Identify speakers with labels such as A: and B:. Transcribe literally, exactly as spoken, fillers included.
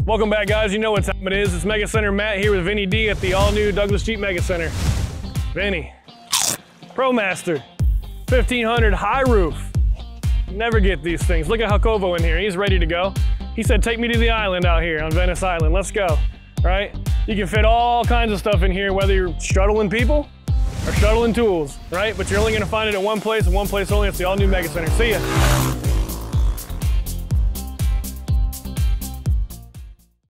A: Welcome back, guys. You know what time it is. It's Mega Center Matt here with Vinny D at the all-new Douglas Jeep Mega Center. Vinny, ProMaster, fifteen hundred high roof. Never get these things. Look at Jacobo in here. He's ready to go. He said, take me to the island out here on Venice Island. Let's go, right? You can fit all kinds of stuff in here, whether you're shuttling people or shuttling tools, right? But you're only gonna find it at one place and one place only. It's the all-new Mega Center. See ya.